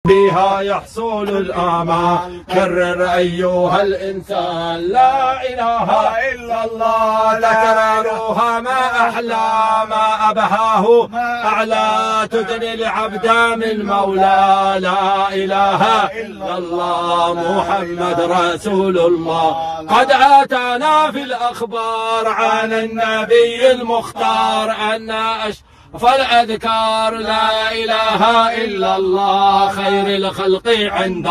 بها يحصل الآمال. كرر أيها الإنسان لا إله إلا الله. تكرارها ما أحلى ما أبهاه أعلى. تدني العبد من مولى. لا إله إلا الله محمد رسول الله. قد آتانا في الأخبار عن النبي المختار أن فالأذكار لا إله إلا الله خير الخلق عند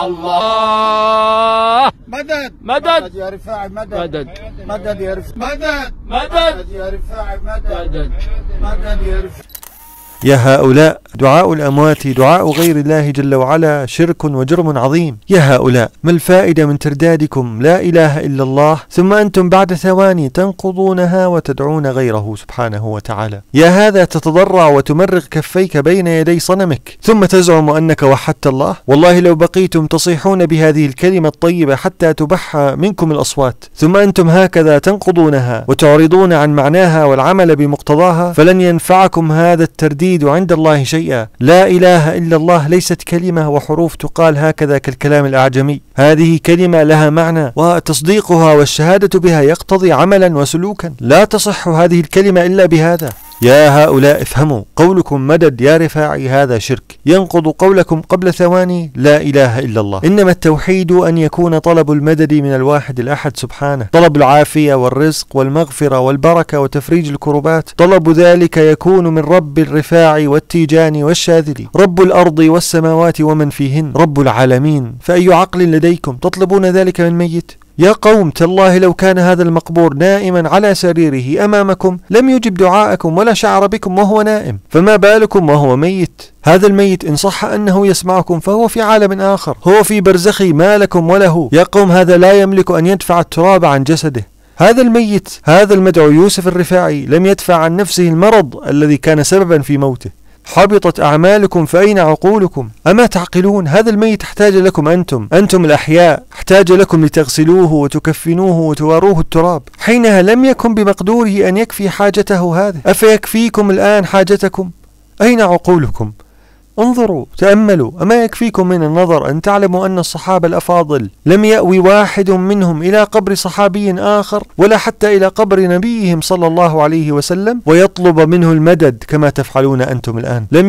الله. مدد مدد يا رفاعي مدد. مدد مدد يا رفاعي مدد. مدد يا رفاعي مدد. مدد مدد يا رفاعي. يا هؤلاء دعاء الأموات دعاء غير الله جل وعلا شرك وجرم عظيم. يا هؤلاء ما الفائدة من تردادكم لا إله إلا الله ثم أنتم بعد ثواني تنقضونها وتدعون غيره سبحانه وتعالى؟ يا هذا تتضرع وتمرغ كفيك بين يدي صنمك ثم تزعم أنك وحدت الله. والله لو بقيتم تصيحون بهذه الكلمة الطيبة حتى تبح منكم الأصوات ثم أنتم هكذا تنقضونها وتعرضون عن معناها والعمل بمقتضاها فلن ينفعكم هذا الترديد عند الله شيئا. لا إله إلا الله ليست كلمة وحروف تقال هكذا كالكلام الأعجمي. هذه كلمة لها معنى وتصديقها والشهادة بها يقتضي عملا وسلوكا. لا تصح هذه الكلمة إلا بهذا. يا هؤلاء افهموا قولكم مدد يا رفاعي هذا شرك ينقض قولكم قبل ثواني لا إله إلا الله. إنما التوحيد أن يكون طلب المدد من الواحد الأحد سبحانه، طلب العافية والرزق والمغفرة والبركة وتفريج الكربات. طلب ذلك يكون من رب الرفاعي والتيجاني والشاذلي، رب الأرض والسماوات ومن فيهن، رب العالمين. فأي عقل لديكم تطلبون ذلك من ميت؟ يا قوم تالله لو كان هذا المقبور نائما على سريره أمامكم لم يجب دعاءكم ولا شعر بكم وهو نائم، فما بالكم وهو ميت؟ هذا الميت إن صح أنه يسمعكم فهو في عالم آخر، هو في برزخ ما لكم وله. يا قوم هذا لا يملك أن يدفع التراب عن جسده. هذا الميت هذا المدعو يوسف الرفاعي لم يدفع عن نفسه المرض الذي كان سببا في موته. حبطت أعمالكم فأين عقولكم؟ أما تعقلون؟ هذا الميت احتاج لكم أنتم الأحياء، احتاج لكم لتغسلوه وتكفنوه وتواروه التراب. حينها لم يكن بمقدوره أن يكفي حاجته هذه، أفيكفيكم الآن حاجتكم؟ أين عقولكم؟ انظروا تأملوا، أما يكفيكم من النظر أن تعلموا أن الصحابة الأفاضل لم يأوي واحد منهم إلى قبر صحابي آخر ولا حتى إلى قبر نبيهم صلى الله عليه وسلم ويطلب منه المدد كما تفعلون أنتم الآن. لم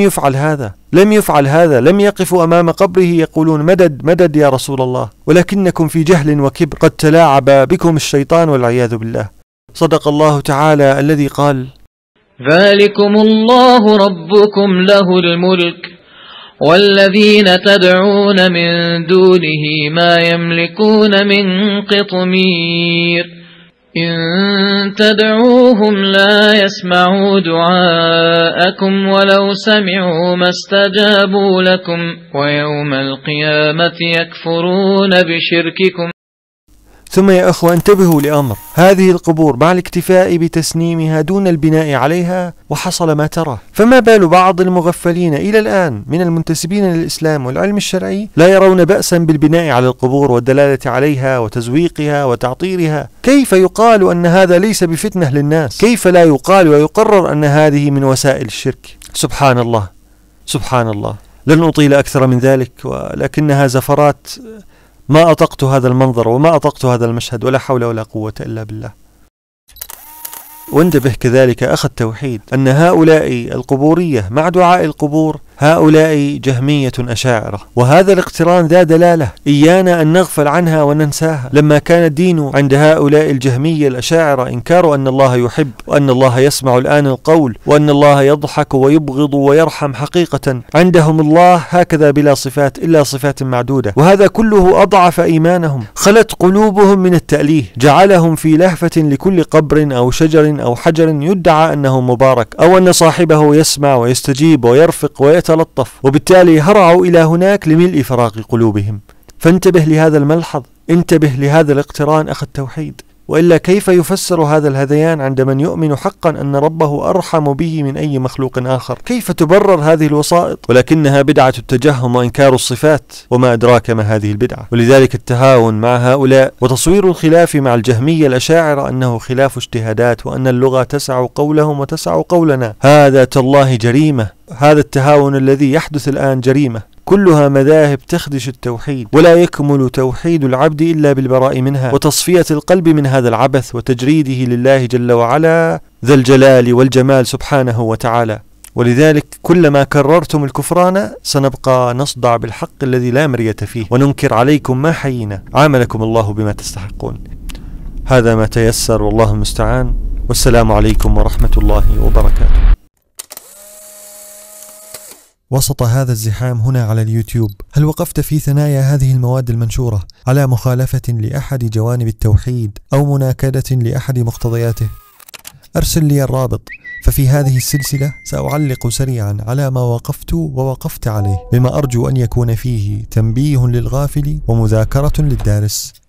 يفعل هذا، لم يقفوا أمام قبره يقولون مدد مدد يا رسول الله، ولكنكم في جهل وكبر قد تلاعب بكم الشيطان والعياذ بالله. صدق الله تعالى الذي قال: ذلكم الله ربكم له الملك والذين تدعون من دونه ما يملكون من قطمير إن تدعوهم لا يسمعوا دعاءكم ولو سمعوا ما استجابوا لكم ويوم القيامة يكفرون بشرككم. ثم يا أخوة انتبهوا لأمر، هذه القبور مع الاكتفاء بتسنيمها دون البناء عليها وحصل ما ترى. فما بال بعض المغفلين إلى الآن من المنتسبين للإسلام والعلم الشرعي لا يرون بأسا بالبناء على القبور والدلالة عليها وتزويقها وتعطيرها؟ كيف يقال أن هذا ليس بفتنة للناس؟ كيف لا يقال ويقرر أن هذه من وسائل الشرك؟ سبحان الله سبحان الله. لن أطيل أكثر من ذلك، ولكنها زفرات ما أطقت هذا المنظر وما أطقت هذا المشهد، ولا حول ولا قوة إلا بالله. وانتبه كذلك أخ التوحيد أن هؤلاء القبورية مع دعاء القبور هؤلاء جهمية أشاعرة، وهذا الاقتران ذا دلالة إيانا أن نغفل عنها وننساها. لما كان الدين عند هؤلاء الجهمية الأشاعرة إنكار أن الله يحب وأن الله يسمع الآن القول وأن الله يضحك ويبغض ويرحم، حقيقة عندهم الله هكذا بلا صفات إلا صفات معدودة، وهذا كله أضعف إيمانهم. خلت قلوبهم من التأليه، جعلهم في لهفة لكل قبر أو شجر أو حجر يدعى أنه مبارك أو أن صاحبه يسمع ويستجيب ويرفق ويتلطف، وبالتالي هرعوا إلى هناك لملء فراغ قلوبهم. فانتبه لهذا الملحظ، انتبه لهذا الاقتران أخ التوحيد، وإلا كيف يفسر هذا الهذيان عند من يؤمن حقا أن ربه أرحم به من أي مخلوق آخر؟ كيف تبرر هذه الوسائط؟ ولكنها بدعة التجهم وإنكار الصفات، وما أدراك ما هذه البدعة. ولذلك التهاون مع هؤلاء وتصوير الخلاف مع الجهمية الأشاعرة أنه خلاف اجتهادات وأن اللغة تسع قولهم وتسع قولنا، هذا تالله جريمة. هذا التهاون الذي يحدث الآن جريمة. كلها مذاهب تخدش التوحيد، ولا يكمل توحيد العبد إلا بالبراء منها وتصفية القلب من هذا العبث وتجريده لله جل وعلا ذا الجلال والجمال سبحانه وتعالى. ولذلك كلما كررتم الكفران سنبقى نصدع بالحق الذي لا مرية فيه وننكر عليكم ما حيينا. عاملكم الله بما تستحقون. هذا ما تيسر والله المستعان، والسلام عليكم ورحمة الله وبركاته. وسط هذا الزحام هنا على اليوتيوب، هل وقفت في ثنايا هذه المواد المنشورة على مخالفة لأحد جوانب التوحيد أو مناكدة لأحد مقتضياته؟ أرسل لي الرابط، ففي هذه السلسلة سأعلق سريعا على ما وقفت ووقفت عليه، بما أرجو أن يكون فيه تنبيه للغافل ومذاكرة للدارس.